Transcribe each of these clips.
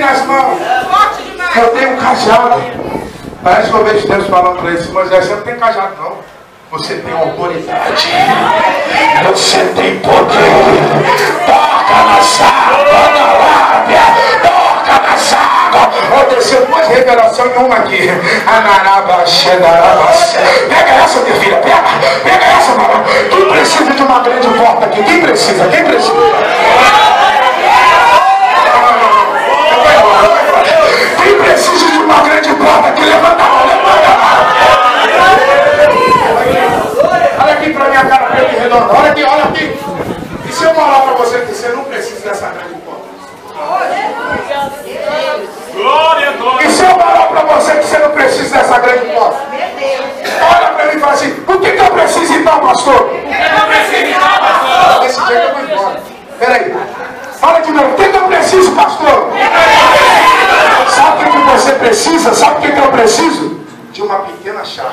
as mãos. Eu tenho um cajado. Parece que eu vejo Deus falando para ele, Moisés, você não tem cajado não. Você tem autoridade. Você tem poder. Toca na água, na lábia. Toca na água. Ó, desceu duas revelações em uma aqui. Pega essa, minha filha. Pega essa, mamãe. Quem precisa de uma grande porta aqui? Quem precisa? Quem precisa? Quem precisa de uma grande porta aqui? Levanta a mão, levanta a mão. Olha aqui pra minha cara preta e redonda. Olha aqui, olha aqui. E se eu falar pra você que você não precisa dessa grande porta? Glória, glória. E se eu falar pra você que você não precisa dessa grande porta? Olha pra mim e fala assim, por que eu preciso então, pastor? Por que eu preciso então, pastor? Desse jeito eu vou embora. Peraí. Fala de novo. O que eu preciso, pastor? Sabe o que você precisa? Sabe o que eu preciso? De uma pequena chave.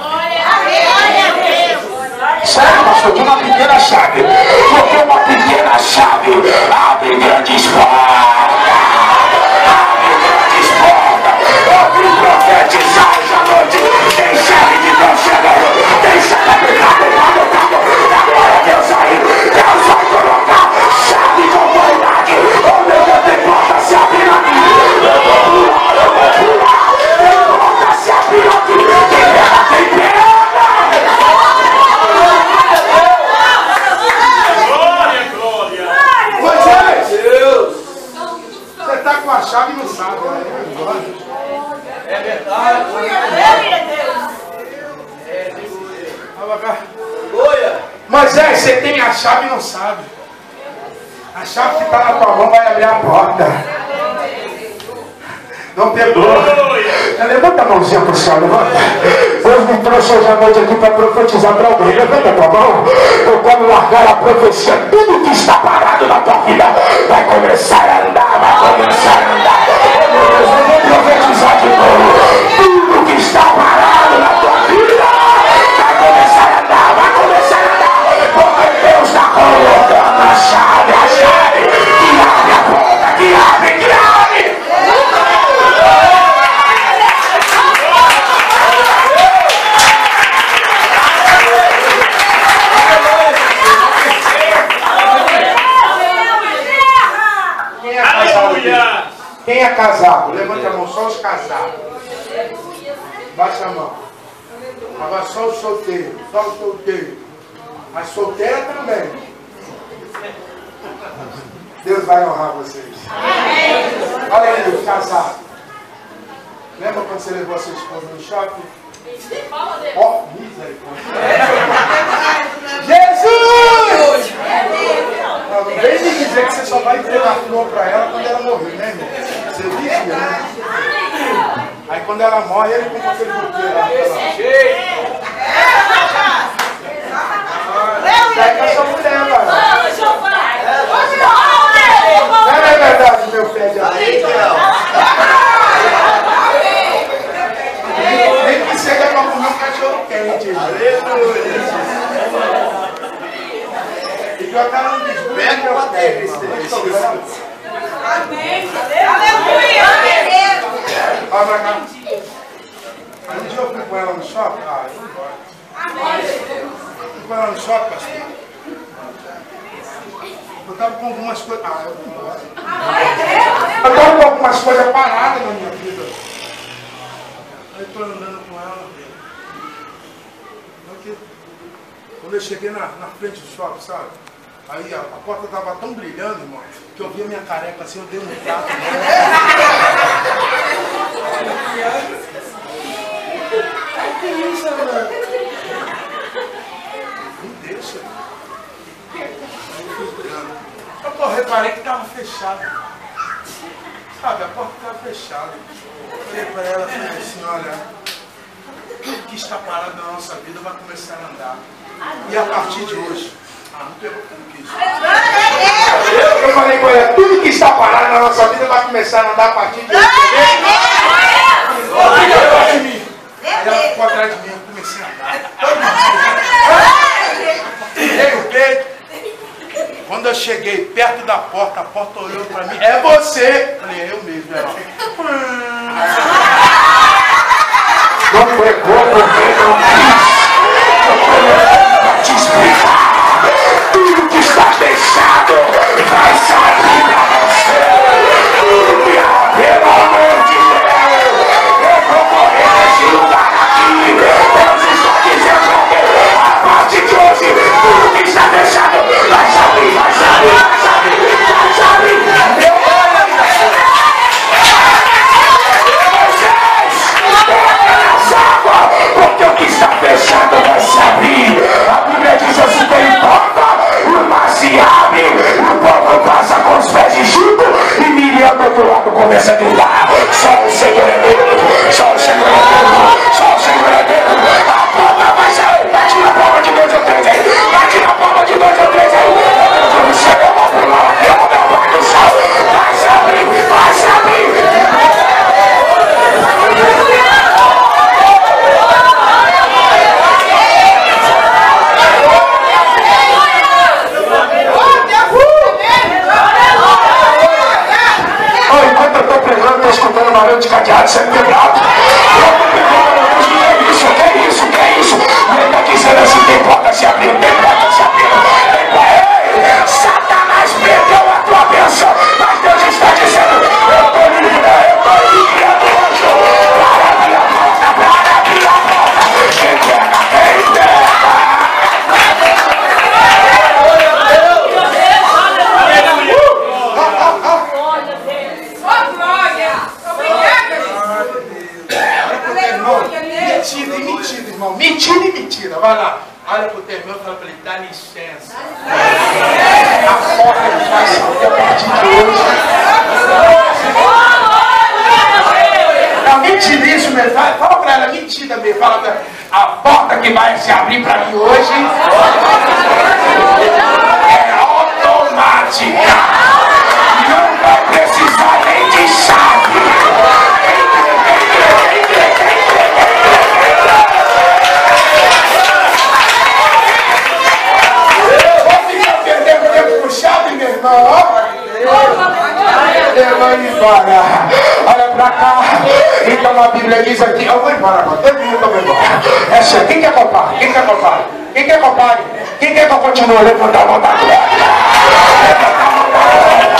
Sério, pastor? De uma pequena chave. Porque uma pequena chave abre grandes portas. Abre grandes portas. Eu vim profetizar essa noite. Tem chave de Deus chegando. Tem chave de Deus. Agora Deus aí. Deus vai colocar chave de autoridade. Oh meu Deus, tem porta se abrindo aqui. Eu vou pular. Tem porta se abrindo aqui. Tem pedra, tem pedra. Glória, glória. Moisés, você está com a chave e não sabe, né? É verdade. Moisés, você tem a chave e não sabe. A chave que está na tua mão vai abrir a porta. Não perdoa. Levanta a mãozinha para o céu, levanta. Deus me trouxe hoje à noite aqui para profetizar para alguém. Levanta a tua mão. Eu quero largar a profecia. Tudo que está parado na tua vida vai começar a andar, vai começar a andar. Oh, meu Deus, eu vou profetizar de novo. Tudo que está parado na tua vida vai começar a andar, vai começar a andar. Porque Deus está colocando a chave que abre a porta, que abre, que abre. Quem é casado? Levante a mão, só os casados. Baixa a mão. Agora só os solteiros, só os solteiros. As solteiras também. Deus vai honrar vocês. Olha aí, os casados. Lembra quando você levou a sua esposa no shopping? Ó, misericórdia. Jesus! Não vem me dizer que você só vai entregar flor para ela quando ela morrer, né, irmão? Você dizia, né? Aí quando ela morre, ele compra aquele buquê lá. Sai com a sua mulher, mano. Não é verdade, meu pé de areia? Nem que seja pra comer um cachorro quente. E que eu tava no desvio. Pega o bater. Amém. Aleluia. Vai pra cá. Um dia eu fui com ela no shopping. Ah, eu não gosto. Fui com ela no shopping, pastor. Eu tava com algumas coisas. Ah, eu não gosto. Eu tava com algumas coisas paradas na minha vida. Aí eu tô andando com ela. Quando eu cheguei na frente do shopping, sabe? Aí a porta tava tão brilhando, irmão, que eu vi a minha careca assim, eu dei um tato nela. Que isso, mano? Me deixa. Eu reparei que tava fechado. Sabe, a porta tava fechada. Eu falei pra ela, falei assim, olha, tudo que está parado na nossa vida vai começar a andar. E a partir de hoje, não pegou tudo que isso. Eu falei com ela, tudo que está parado na nossa vida vai começar a andar a partir de hoje. Fica atrás de mim. Aí ela ficou atrás de mim, eu comecei a andar. Tirei o peito. Quando eu cheguei perto da porta, a porta olhou pra mim. É você! Eu falei, é eu mesmo, ela. Não pegou porque não quis. Para te explicar. Tudo que está fechado vai sair para você. Tudo que há, pelo amor de Deus. Eu vou morrer nesse lugar aqui. Deus está dizendo que a partir de hoje, tudo que está fechado vai sair, vai sair, vai sair, vai sair. Porque o que está fechado vai se abrir. A Bíblia diz assim: tem porta, o mar se abre, o povo passa com os pés de Chico e Miriam do outro lado começa a gritar: só o Senhor é Deus, só o Senhor é Deus, só o Senhor é Deus. A porta vai sair. Bate na palma de 2 ou 3 aí, bate na palma de 2 ou 3 aí. O Senhor vai pular aqui, ó, meu Pai do céu. Vai se abrir, vai se abrir. Enquanto eu estou pregando, estou escutando uma barulho de cadeado sendo quebrado. Eu estou pregando, Deus, que é isso, que é isso, que é isso. E ele está dizendo assim: tem porta se abrindo, tem porta se abrindo. Ei, Satanás perdeu a tua bênção, mas Deus está dizendo: eu estou enviando anjo para abrir a porta, para abrir a porta. Quem pega, quem pega. Mentira, irmão. Mentira e mentira. Vai lá. Olha pro teu irmão e fala pra ele: dá licença. A porta que vai se abrir a partir de hoje. Não, mentira isso mesmo. Fala pra ela, mentira mesmo. Fala pra ela: a porta que vai se abrir pra mim hoje é automática. Não vai precisar nem de chave. Eu vou embora. Olha pra cá. Então a Bíblia diz aqui: eu vou embora agora. Todo mundo vai embora. É sério. Quem quer comprar? Quem quer comprar? Quem quer comprar? Quem quer que eu continue? Levanta a mão da glória. Levanta a mão da glória.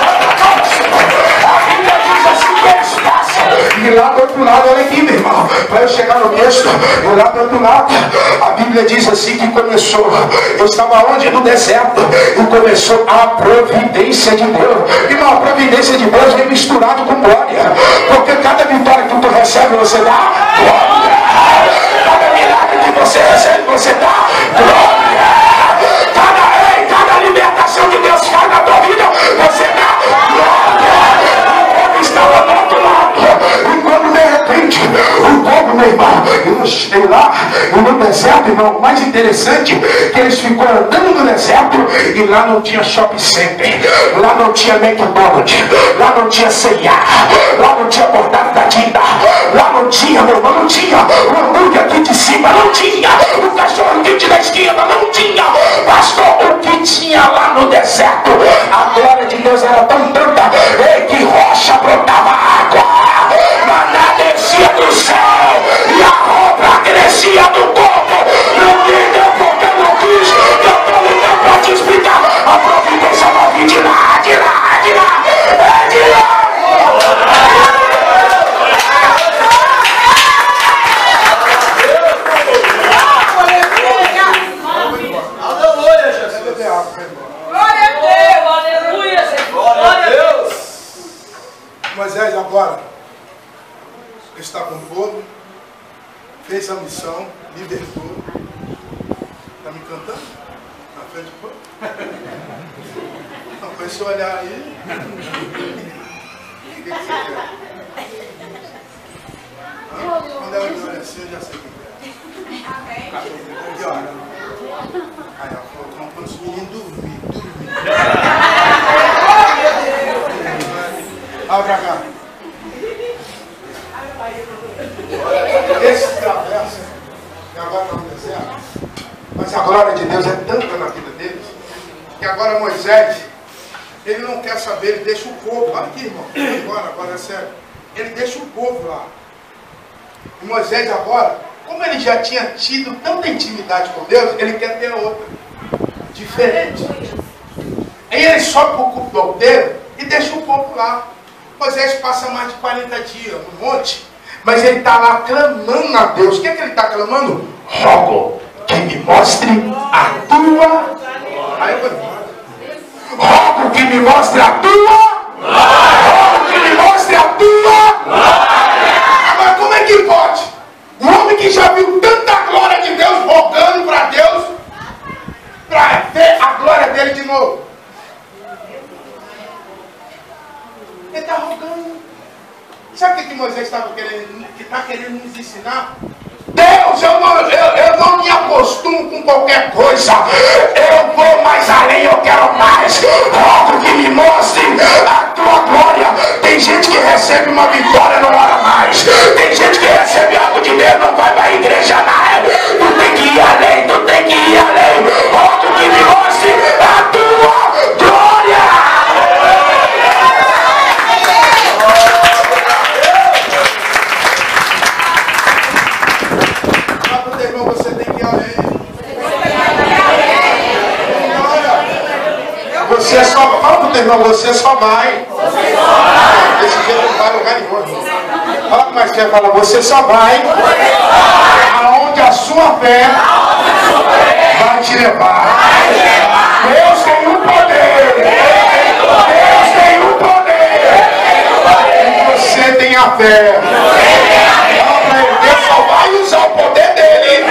A Bíblia diz assim: que é espaço. E lá do outro lado, olha aqui, meu irmão, para eu chegar no texto, e lá do outro lado, a Bíblia diz assim que começou, eu estava onde? No deserto, e começou a providência de Deus. Irmão, a providência de Deus vem misturado com glória, porque cada vitória que tu recebe, você dá glória. Cada milagre que você recebe, você dá glória. Cada libertação que Deus faz na tua vida, você dá glória. Eu estava do outro lado, e quando de repente o povo, meu irmão, eu cheguei lá, e no deserto, irmão, o mais interessante que eles ficam andando no deserto, e lá não tinha shopping center, lá não tinha McDonald's, lá não tinha C&A, lá não tinha bordado da Dinda, lá não tinha, meu irmão, não tinha o hambúrguer aqui de cima, não tinha o cachorro quente da esquerda, não tinha, pastor, o que tinha lá no deserto, a glória de Deus era tão tanta, que rocha brotava água, maná descia do céu, e a roupa crescia do corpo. Não entendeu porque não quis. Eu estou lutando para te explicar. A providência vai vir de lá, de lá, de lá, de lá. Aleluia, Jesus. Glória a Deus, aleluia, glória a Deus. Moisés agora está com o povo, fez a missão, libertou. Está me cantando? Na frente do povo? Não, foi se olhar aí. O que você quer? Quando ela me olha assim, eu já sei o que é. Que hora? Aí ela falou: quando os meninos dormir. Olha pra cá. Esse travessa, que agora está no deserto, mas a glória de Deus é tanta na vida deles, que agora Moisés, ele não quer saber, ele deixa o povo. Olha aqui, irmão, agora é sério. ele deixa o povo lá. E Moisés agora, como ele já tinha tido tanta intimidade com Deus, ele quer ter outra, diferente. Aí ele sobe para o culto do alteiro e deixa o povo lá. Moisés passa mais de 40 dias no monte, mas ele está lá clamando a Deus. O que é que ele está clamando? Rogo que me mostre a tua. Aí eu vou. Rogo que me mostre a tua. Rogo que me mostre a tua. Mas como é que pode? Um homem que já viu tanta glória de Deus rogando para Deus, para ver a glória dele de novo. Ele está rogando. Sabe o que Moisés estava querendo, que está querendo nos ensinar? Deus, eu não me acostumo com qualquer coisa. Eu vou mais além, eu quero mais. Rogo que me mostre a tua glória. Tem gente que recebe uma vitória, não ora mais. Tem gente que recebe algo de Deus, não vai para a igreja mais. Tu tem que ir além, tu tem que ir além. Rogo que me mostre a tua glória. Você tem que ir além. Você só vai. Fala pro teu irmão, você só vai. Desse jeito não vai lugar nenhum. Fala mais que fala, você só vai aonde a sua fé vai te levar. Deus tem um poder. Deus tem um poder. E você tem a fé. Deus só vai usar o poder dele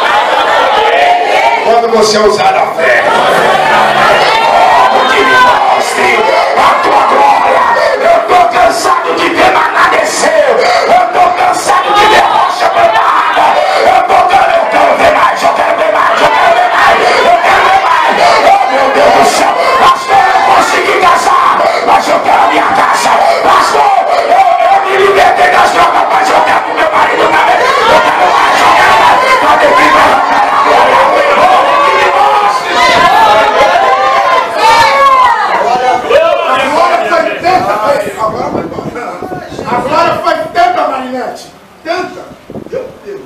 quando você usar a fé. Rogo que me mostre a tua glória. Eu estou cansado de ver maná descer. Eu estou cansado de ver rocha plantada. Eu quero ver mais, eu quero ver mais, eu quero ver mais, eu quero ver mais. Oh meu Deus do céu, pastor, eu consegui casar, mas eu quero a minha casa. Pastor, eu me libertei das drogas, mas eu quero o meu marido também. Eu quero mais, eu quero mais. Cadê que vai? Agora foi tanta, Marinete. Tanta. Meu Deus.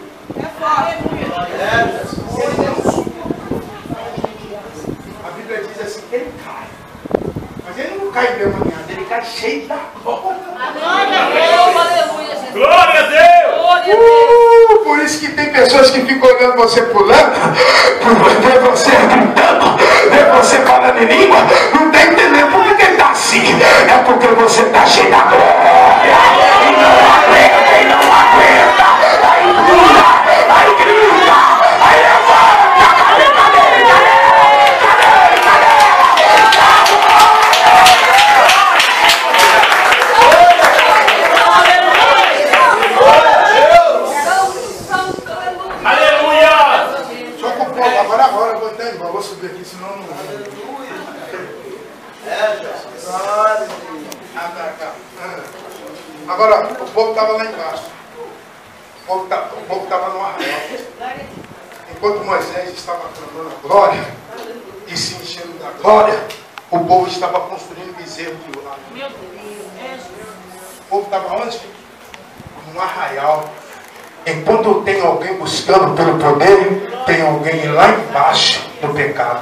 A Bíblia diz assim, ele cai. Mas ele não cai demoniado, ele cai cheio da glória. Glória a Deus! Por isso que tem pessoas que ficam olhando você pulando, ver você gritando, ver você falando em língua, não está entendendo por que ele está assim. É porque você está cheio da glória. E não aguenta, e não aguenta. Aí pula, aí grita, aí levanta. Cadê? Agora eu vou até igual, vou subir aqui, senão não. Agora, o povo estava lá embaixo. O povo estava no arraial. Enquanto Moisés estava clamando a glória e se enchendo da glória, o povo estava construindo bezerro de ouro. O povo estava onde? No arraial. Enquanto tem alguém buscando pelo poder, tem alguém lá embaixo no pecado.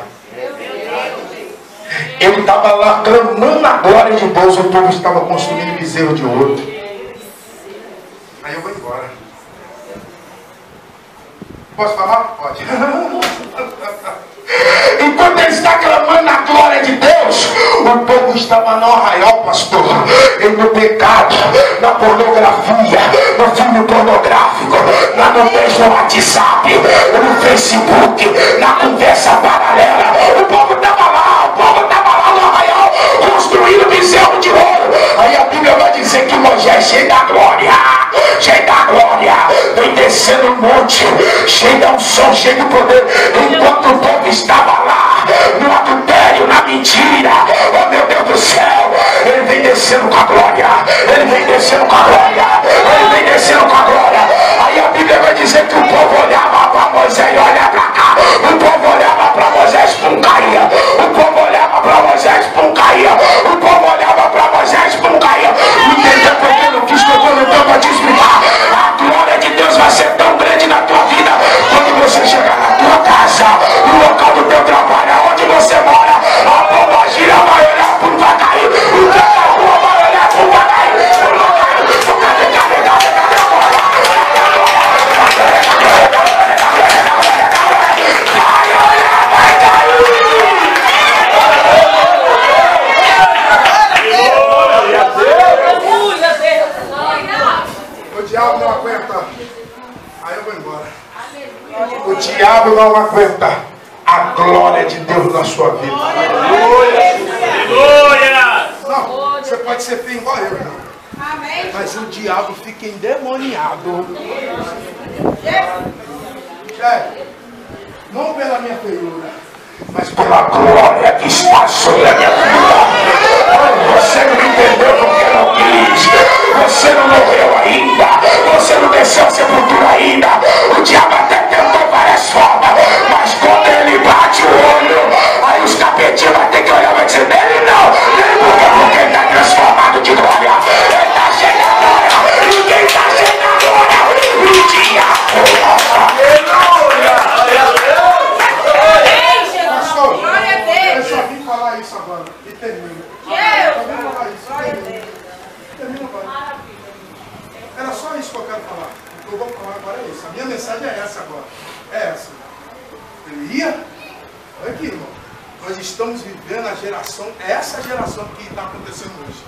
Ele estava lá clamando a glória de Deus, o povo estava construindo bezerro de ouro. Aí eu vou embora. Posso falar? Pode. Enquanto ele está clamando a glória de Deus, o povo estava no arraial, pastor, no pecado, na pornografia, no filme pornográfico, na nudez no WhatsApp, no Facebook, na conversa paralela. O povo estava lá no arraial, construindo bezerro de ouro. Aí a Bíblia vai dizer que Moisés, cheio da glória, vem descendo o monte, cheio da unção, cheio do poder, enquanto o povo estava lá, no adultério, na mentira. Oh meu Deus do céu, ele vem descendo com a glória, ele vem descendo com a glória, ele vem descendo com a glória. Aí a Bíblia vai dizer que o povo olhava para Moisés e olha para cá, o povo olhava para Moisés, pum, caía, o povo olhava para Moisés, pum, caía, o povo olhava para Moisés, pum, caía. Entendeu porque eu não quis que eu diabo não aguenta. Aí eu vou embora. O diabo não aguenta a glória de Deus na sua vida. Aleluia! Não, você pode ser feio igual eu, não. Mas o diabo fica endemoniado. Não pela minha feiura, mas pela glória que está sobre a minha vida. Você não entendeu porque não quis. Você não morreu ainda. Você não desceu a sepultura ainda. O diabo até tentou várias formas, mas quando ele bate o olho, aí os capetinhos vão ter que olhar e vai dizer: nele não, porque ele está transformado de glória. Ele está cheio da glória. Ninguém está cheio da glória. O diabo. Eu só vim falar isso agora e termino. Termino agora. Era só isso que eu quero falar. O que eu vou falar agora é isso. A minha mensagem é essa agora. É essa. Olha aqui, irmão. Nós estamos vivendo a geração, é essa geração que está acontecendo hoje.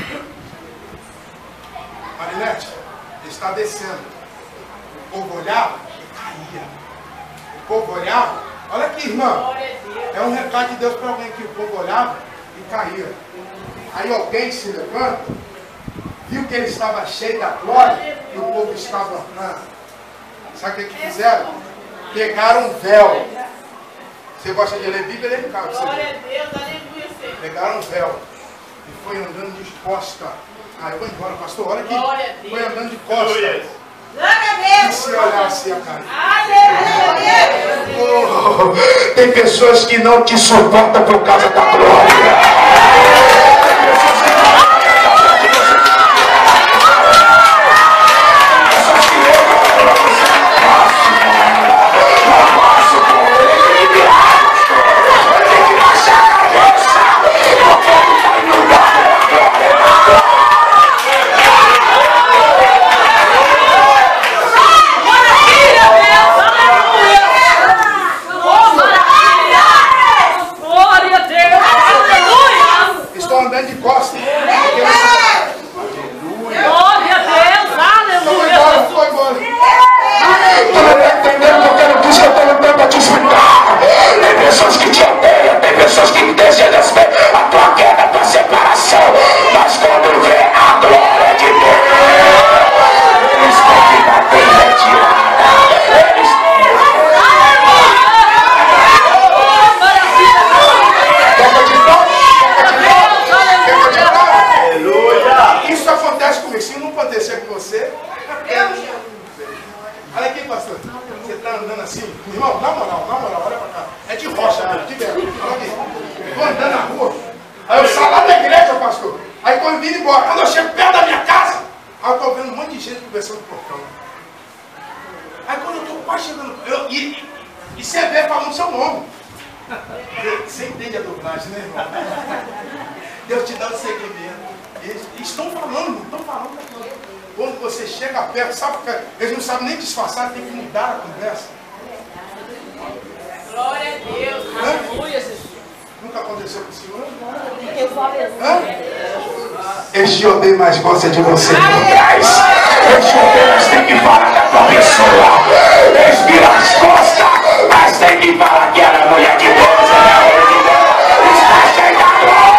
Marinete, está descendo. O povo olhava e caía. O povo olhava. Olha aqui, irmão. É um recado de Deus para alguém que o povo olhava e caía. Aí alguém se levanta, viu que ele estava cheio da glória e o povo estava. Sabe o que fizeram? Pegaram um véu. Você gosta de ler Bíblia? Lê em casa. Glória a Deus, aleluia, Senhor. Pegaram um véu e foi andando de costa. Ah, eu vou embora, pastor. Olha aqui. Glória a Deus. Foi andando de costa. Glória E a Deus. se olhasse a cara. Aleluia. Tem pessoas que não te suportam por causa da glória. Disfarçar, tem que mudar a conversa. Glória a Deus. Aleluia, Jesus. Nunca aconteceu com o senhor? Eu falei Este odeio mais gosta de você por trás. Este odeio mais tem que falar da tua pessoa. Eles viram as costas, mas tem que falar que ela é mulher de Deus. Está cheia da glória.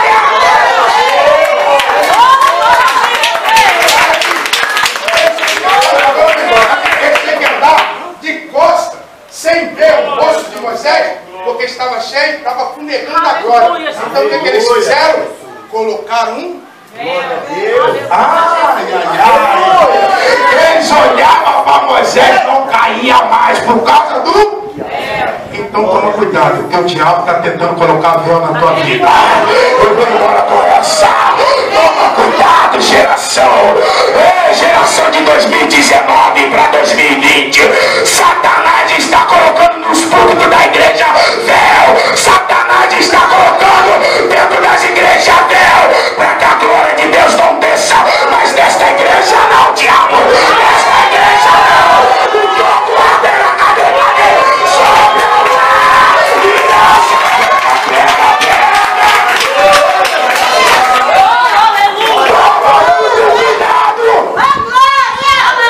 Sem ver o rosto de Moisés, porque estava cheio, estava fumegando a glória. Então o que eles fizeram? Colocaram um. Ai. Eles olhavam para Moisés, não caía mais por causa do. Então toma cuidado, porque o diabo está tentando colocar véu na tua vida. Eu vou embora com essa. Toma cuidado, geração. Geração de 2019 para 2020. Satanás está colocando nos púlpitos da igreja véu. Satanás está colocando dentro das igrejas véu, para que a glória de Deus não desça. Mas nesta igreja não, diabo. Nesta igreja não. O fogo arde na cadeira dele. Sobre a glória de Deus. Cuidado.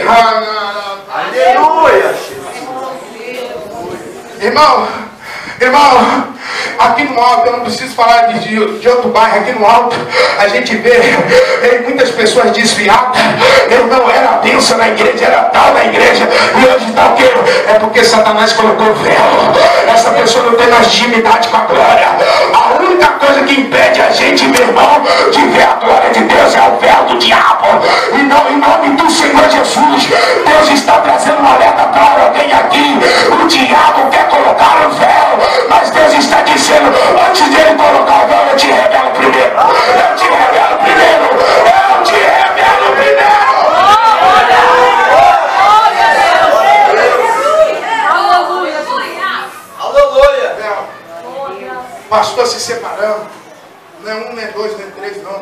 Aleluia. Irmão, aqui no alto, eu não preciso falar de outro bairro, aqui no alto a gente vê muitas pessoas desviadas. Eu não era bênção na igreja, era tal na igreja, e hoje está o quê? É porque Satanás colocou o véu. Essa pessoa não tem mais intimidade com a glória. A única coisa que impede a gente, meu irmão, de ver a glória de Deus é o véu do diabo. E não, em nome do Senhor Jesus, Deus está trazendo um alerta para alguém aqui. O diabo quer colocar o véu, mas Deus está dizendo, antes dele colocar o véu, eu te revelo primeiro. Eu te revelo primeiro. Eu te revelo primeiro. Aleluia. Pastor se separando. Não é um, nem dois, nem três, não.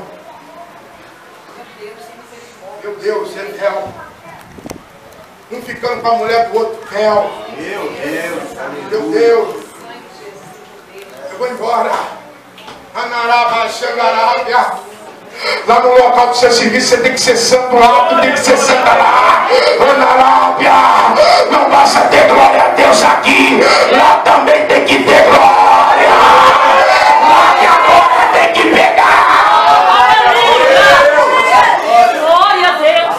Meu Deus, é véu. Um ficando com a mulher do outro, véu. Meu Deus. Eu vou embora. Anaraba, Xangarábia. Lá no local do seu serviço você tem que ser santo lá, tu tem que ser santa lá. Anarábia. Não basta ter glória a Deus aqui, lá também tem que ter glória. Lá que a glória tem que pegar. Glória a Deus.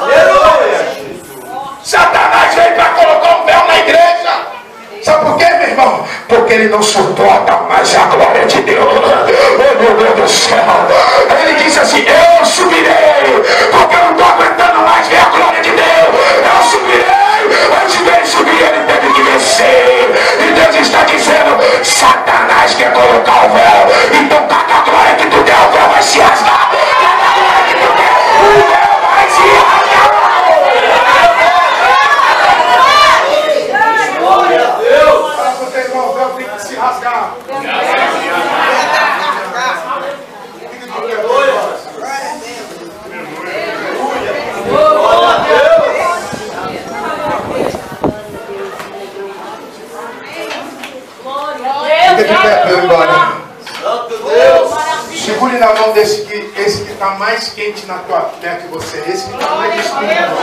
Satanás veio para colocar um véu na igreja. Sabe por quê, meu irmão? Porque ele não suporta mais a glória de Deus. Oh, meu Deus do céu. Ele disse assim, eu subirei, porque eu não estou aguentando mais ver a glória de Deus. Eu subirei. Antes dele subir, ele teve que descer. E Deus está dizendo, Satanás quer colocar o véu. Então cada glória que tu der, o véu vai se rasgar. Cada glória que tu der, o véu vai se rasgar. Se rasgar. Fica de pé para eu ir embora. Segure na mão desse que esse que está mais quente na tua perto de você. Esse que está mais espiritual.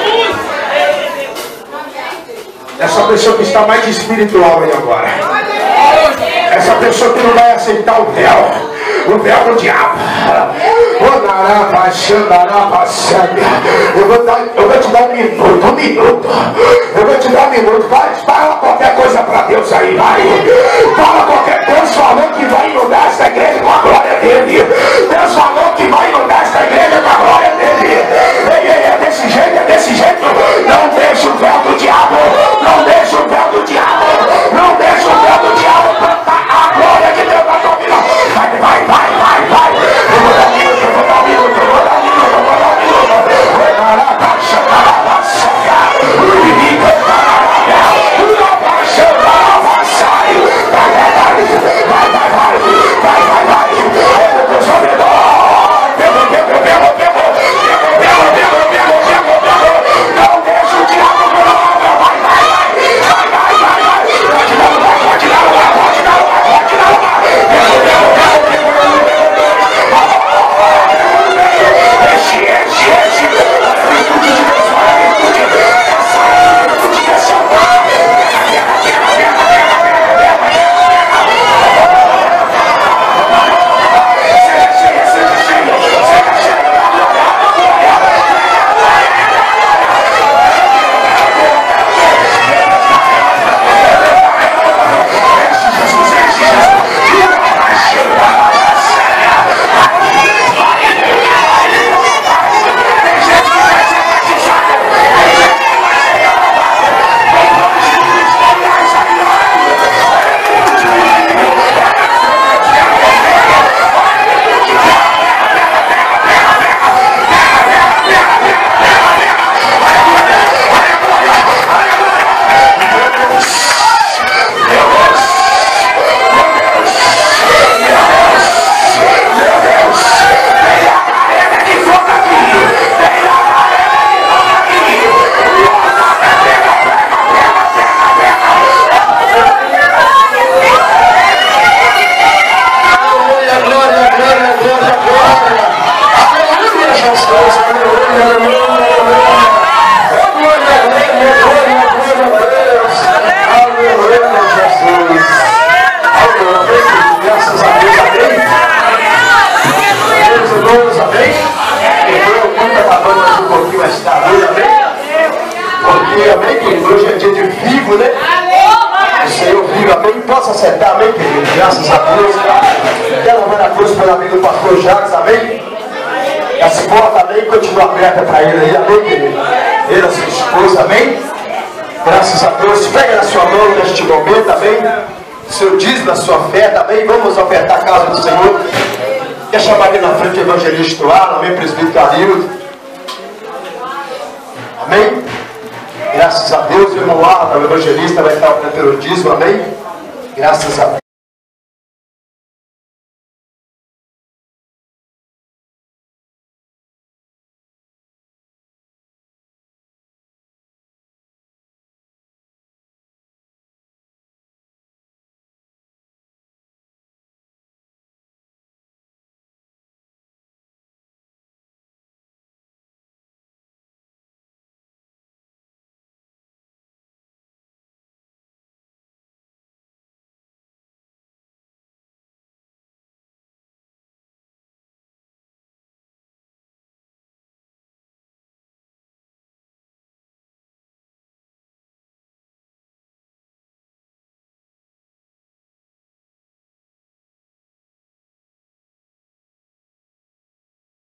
Essa pessoa que está mais espiritual aí agora. Essa pessoa que não vai aceitar o véu do diabo. Eu vou te dar um minuto. Eu vou te dar um minuto. Fala qualquer coisa para Deus aí, vai. Fala qualquer coisa. Deus falou que vai inundar essa igreja com a glória dele. Deus falou que vai inundar essa igreja com a glória dele. É desse jeito. Não deixa o véu do diabo. Não deixa o véu do diabo. Não deixa o véu do diabo plantar a glória de Deus na tua vida. Vai. Eu vou dar um minuto. Glória, da luz, amém? Porque, amém, querido? Hoje é dia de vivo, né? O Senhor vive, amém? Posso acertar, amém, querido? Graças a Deus. Quero louvar a Deus pelo amigo do pastor Jacques, amém? Essa porta, amém, continua aberta para ele aí, amém, querido? Ele, a sua esposa, amém? Graças a Deus. Pega na sua mão neste momento, amém? O Senhor diz na sua fé, amém? Vamos ofertar a casa do Senhor. Quer chamar aqui na frente o evangelista Alan, amém, presbítero Carildo? Amém? Graças a Deus, o irmão Alan, o evangelista, vai estar pelo dízimo, amém? Graças a Deus.